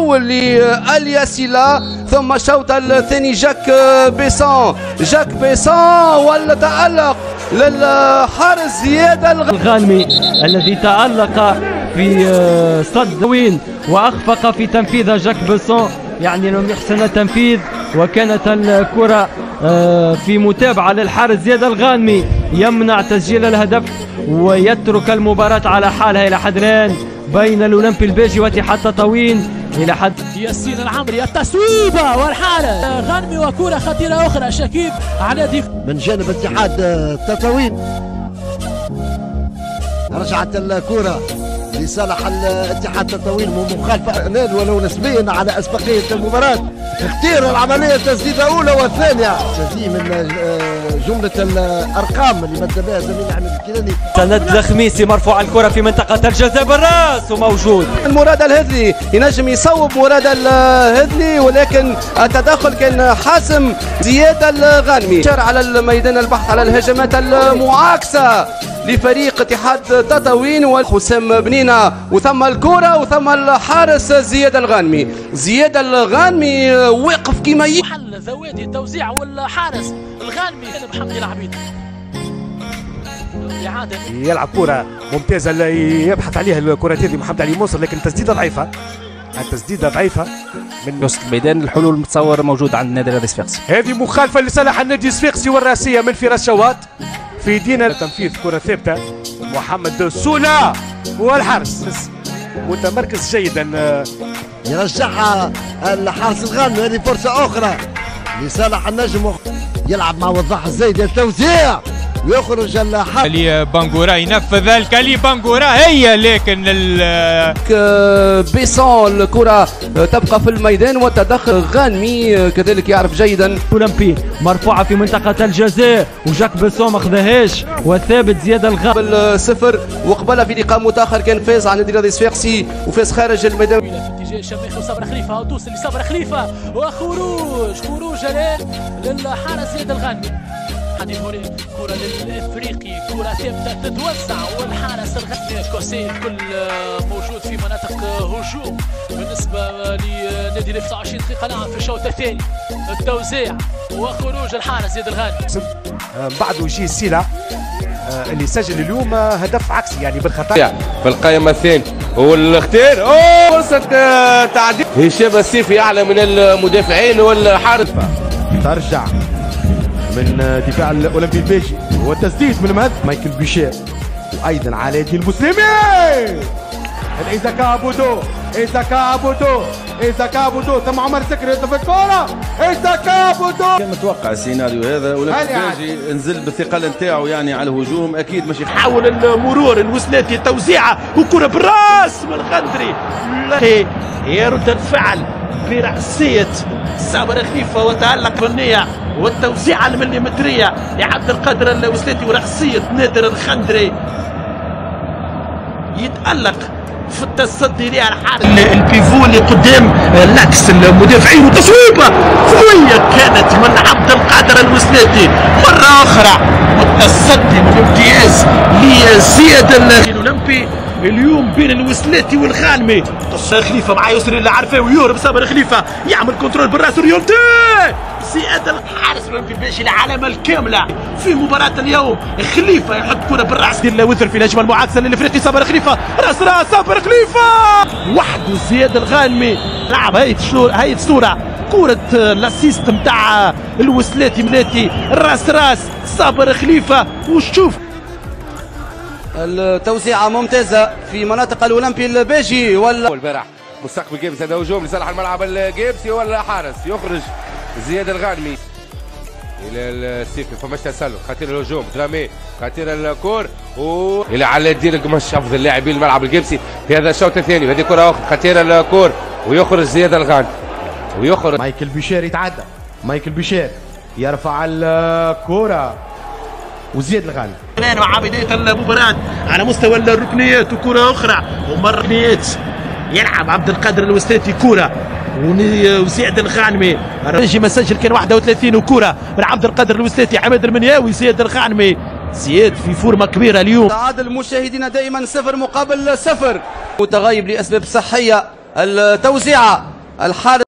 الاول لالياسيلا، ثم الشوط الثاني جاك بيسون والتألق للحارس زياد الغانمي الذي تألق في صد وين واخفق في تنفيذ جاك بيسون، يعني لم يحسن التنفيذ، وكانت الكرة في متابعة للحارس زياد الغانمي يمنع تسجيل الهدف ويترك المباراة على حالها إلى حد الآن بين الأولمبي البيجي واتحاد تطاوين. إلى حد ياسين العمري التصويبة والحالة غانمي وكرة خطيرة أخرى شكيب على من جانب اتحاد تطاوين. رجعت الكرة لصالح الاتحاد تطاوين ومخالفة ولو نسبيا على أسبقية المباراة. اختير العملية تسديدة أولى وثانية، هذه من جملة الأرقام اللي مد بها زميلنا أحمد الكيلاني. سند الخميسي مرفوع الكرة في منطقة الجزاء بالراس وموجود. مراد الهذلي ينجم يصوب مراد الهذلي، ولكن التدخل كان حاسم زياد الغانمي. شار على الميدان البحث على الهجمات المعاكسة لفريق اتحاد تطاوين وحسام بنينة، وثم الكرة وثم الحارس زياد الغانمي. زياد الغانمي واقف كيما محل زوادي التوزيع والحارس الغانمي محمد العبيد يلعب كرة ممتازة يبحث عليها الكرة هذه محمد علي منصر، لكن التسديدة ضعيفة من وسط الميدان. الحلول متصور موجود عند النادي الرياضي الصفاقسي. هذه مخالفة لصالح النادي الصفاقسي والراسية من فراس شواط في دينا تنفيذ كرة ثابتة. محمد سولا والحارس متمركز جيدا يرجعها الحارس الغانمي. هذه فرصة أخرى لصالح النجم، يلعب مع وضاح الزايد التوزيع ويخرج الحارس. كالي بانغورا ينفذ الكالي بانغورا هي، لكن بيسون الكرة تبقى في الميدان والتدخل غانمي كذلك يعرف جيدا. اولمبي مرفوعة في منطقة الجزاء وجاك بيسون ما خذاهاش، وثابت زياد الغانمي صفر، وقبلها في لقاء متاخر كان فاز على النادي الرياضي الصفاقسي وفاز خارج الميدان. في اتجاه شماخ وصبر خليفة وتوصل لصبر خليفة وخروج الان للحارس زياد الغانمي. حديث هوري كرة للافريقي، كرة ثابتة تتوسع والحارس الغانمي كوسي الكل موجود في مناطق هجوم بالنسبة لنادي 29 دقيقة لعب في الشوط الثاني. التوزيع وخروج الحارس زياد الغانمي. بعده يجي السيلة اللي سجل اليوم هدف عكسي يعني بالخطأ في القائمة الثانية. والاختيار فرصة تعديل هشام السيفي أعلى من المدافعين والحارس. ترجع من دفاع الاولمبي البيجي والتسديد من المهد مايكل بيشير، وايضا علاء الدين المسلمي. إيزاكا أبودو ثم عمر سكري في الكرة. إيزاكا أبودو كان متوقع السيناريو هذا، ولكن البيجي نزل بالثقل نتاعو يعني على الهجوم اكيد ماشي. حاول المرور الوسلاتي توزيعه وكرة بالراس من الغندري، يرد الفعل برأسية صابر خليفة وتألق فنية والتوزيعة المليمترية لعبد القادر الوسلاتي ورأسية نادر الخندري يتألق في التصدي لها الحارس. البيفو اللي قدام لاكس المدافعين وتصويبة قوية كانت من عبد القادر الوسلاتي مرة أخرى، والتصدي من امتياز لزياد الأولمبي اليوم بين الوسلاتي والغانمي. صابر خليفة مع يسري اللي عارفاه ويهرب صابر خليفة يعمل كنترول بالراس ريونتي. زياد الحارس الاولمبي البيجي العلامة الكاملة في مباراة اليوم. خليفة يحط كرة بالراس وثر في الهجمة المعاكسة للافريقي صابر خليفة، راس صابر خليفة وحده. زياد الغانمي لعب هاي الصورة كرة الاسيست نتاع الوسلاتي ملاتي راس صابر خليفة. وشوف التوزيعة ممتازة في مناطق الأولمبي البيجي البارح مستقبل جيبسي. هذا هجوم لصالح الملعب الجيبسي والحارس يخرج زياد الغانمي الى السيفي. فماش تسلل خطير الهجوم درامي خطير الكور الى علاء الدين القمش افضل لاعبين الملعب الجيبسي في هذا الشوط الثاني. وهذه كره اخرى خطير الكور ويخرج زياد الغانمي ويخرج مايكل بيشير يتعدى. مايكل بيشير يرفع الكرة وزياد الغانمي الان مع بدايه المباراه على مستوى الركنيات وكره اخرى ومره ركنيات يلعب عبد القادر الوسلاتي كره وزياد الغانمي. الرجي مسجل كان 31 وكره من عبد القادر الوسلاتي. عماد المنياوي زياد الغانمي. زياد في فورمه كبيره اليوم. تعادل مشاهدينا دائما 0 مقابل 0. متغيب لاسباب صحيه. التوزيعه الحارس